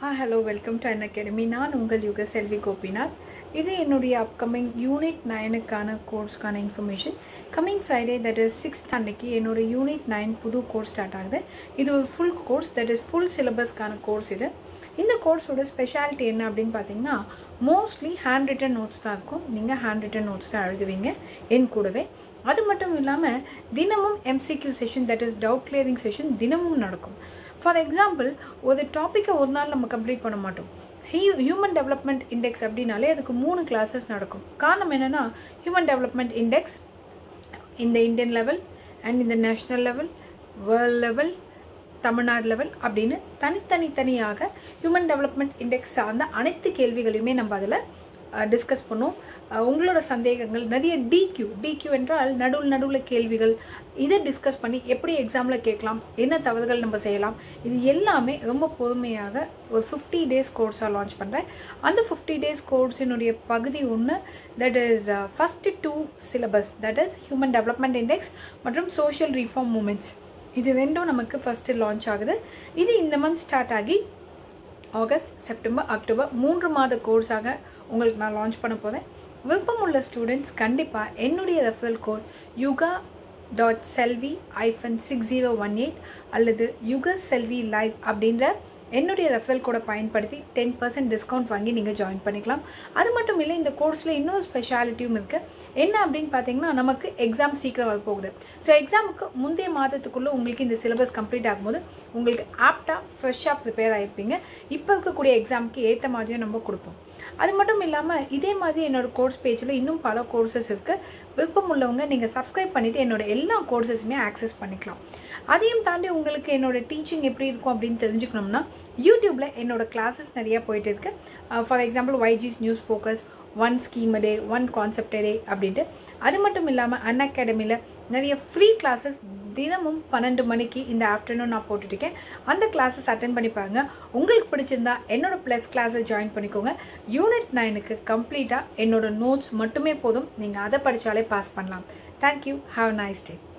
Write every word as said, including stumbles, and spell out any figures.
Hi, hello, welcome to an academy. நான் உங்கள் யுக செல்வி கோபிநாத். இது என்னுடைய அப்கமிங் யூனிட் நைனுக்கான கோர்ஸ்க்கான information. Coming Friday that is sixth அன்னைக்கு என்னோட யூனிட் நைன் புது கோர்ஸ் ஸ்டார்ட் ஆகுது. இது ஒரு full course, that is full சிலபஸ்க்கான கோர்ஸ் இது. இந்த கோர்ஸோட ஸ்பெஷாலிட்டி என்ன அப்படின்னு பார்த்தீங்கன்னா, மோஸ்ட்லி ஹேண்ட் ரிட்டன் நோட்ஸ் தான் இருக்கும். நீங்கள் ஹேண்ட் ரிட்டன் நோட்ஸ் தான் எழுதுவீங்க என் கூடவே. அது மட்டும் இல்லாமல் தினமும் MCQ session, that is doubt clearing session தினமும் நடக்கும். ஃபார் எக்ஸாம்பிள், ஒரு டாப்பிக்கை ஒரு நாள் நம்ம கம்ப்ளீட் பண்ண மாட்டோம். ஹியூமன் டெவலப்மெண்ட் இண்டெக்ஸ் அப்படின்னாலே அதுக்கு மூணு கிளாஸஸ் நடக்கும். காரணம் என்னென்னா, ஹியூமன் டெவலப்மெண்ட் இண்டெக்ஸ் இந்த இந்தியன் லெவல் அண்ட் இந்த national level, world level, Tamil Nadu level அப்படின்னு தனித்தனி தனியாக ஹியூமன் டெவலப்மெண்ட் இண்டெக்ஸ் சார்ந்த அனைத்து கேள்விகளையுமே நம்ம அதில் டிஸ்கஸ் பண்ணுவோம். உங்களோட சந்தேகங்கள் நிறைய டிக்யூ டிக்யூ என்றால் நடுவில் நடுவில் கேள்விகள், இதை டிஸ்கஸ் பண்ணி எப்படி எக்ஸாமில் கேட்கலாம், என்ன தவறுகள் நம்ம செய்யலாம், இது எல்லாமே ரொம்ப பொறுமையாக ஒரு ஃபிஃப்டி டேஸ் கோர்ஸாக லான்ச் பண்ணுறேன். அந்த ஃபிஃப்டி டேஸ் கோர்ஸினுடைய பகுதி ஒன்று, that is first two syllabus, that is human development index மற்றும் சோஷியல் ரீஃபார்ம் மூமெண்ட்ஸ். இது ரெண்டும் நமக்கு ஃபஸ்ட்டு லான்ச் ஆகுது. இது இந்த மந்த் ஸ்டார்ட் ஆகி ஆகஸ்ட், செப்டம்பர், அக்டோபர் மூன்று மாத கோர்ஸாக உங்களுக்கு நான் லான்ச் பண்ண போகிறேன். விருப்பமுள்ள ஸ்டூடெண்ட்ஸ் கண்டிப்பாக என்னுடைய referral code Yuga dot Selvi hyphen six zero one eight அல்லது யுக செல்வி லைவ் அப்படின்ற என்னுடைய ரெஃபரல் கோடை பயன்படுத்தி டென் பர்சன்ட் டிஸ்கவுண்ட் வாங்கி நீங்கள் ஜாயின் பண்ணிக்கலாம். அது மட்டும் இல்லை, இந்த கோர்ஸில் இன்னொரு ஸ்பெஷாலிட்டியும் இருக்குது. என்ன அப்படின்னு பார்த்தீங்கன்னா, நமக்கு எக்ஸாம் சீக்கிரம் வரப்போகுது. ஸோ எக்ஸாமுக்கு முந்தைய மாதத்துக்குள்ளே உங்களுக்கு இந்த சிலபஸ் கம்ப்ளீட் ஆகும்போது உங்களுக்கு ஆப்டாக ஃப்ரெஷ்ஷாக ப்ரிப்பேர் ஆகிருப்பீங்க. இப்போ இருக்கக்கூடிய எக்ஸாமுக்கு ஏற்ற மாதிரியும் நம்ம கொடுப்போம். அது மட்டும் இல்லாமல் இதே மாதிரி என்னோடய கோர்ஸ் பேஜில் இன்னும் பல கோர்சஸ் இருக்குது. விருப்பம் உள்ளவங்க நீங்கள் சப்ஸ்கிரைப் பண்ணிவிட்டு என்னோடய எல்லா கோர்சஸுமே ஆக்சஸ் பண்ணிக்கலாம். அதையும் தாண்டி உங்களுக்கு என்னோடய டீச்சிங் எப்படி இருக்கும் அப்படின்னு தெரிஞ்சுக்கணும்னா, யூடியூப்பில் என்னோடய கிளாஸஸ் நிறையா போயிட்டு இருக்குது. ஃபார் எக்ஸாம்பிள், ஒய்ஜிஸ் news focus, one scheme day, one concept day அப்படின்ட்டு. அது மட்டும் இல்லாமல் அன் அகாடமியில் நிறைய ஃப்ரீ கிளாஸஸ் தினமும் பன்னெண்டு மணிக்கு இந்த ஆஃப்டர்நூன் நான் போட்டுட்ருக்கேன். அந்த கிளாஸஸ் அட்டென்ட் பண்ணி பாருங்கள். உங்களுக்கு பிடிச்சிருந்தா என்னோட ப்ளஸ் கிளாஸை ஜாயின் பண்ணிக்கோங்க. யூனிட் நைனுக்கு கம்ப்ளீட்டாக என்னோட நோட்ஸ் மட்டுமே போதும், நீங்கள் அதை படித்தாலே பாஸ் பண்ணலாம். Thank you. Have a nice day.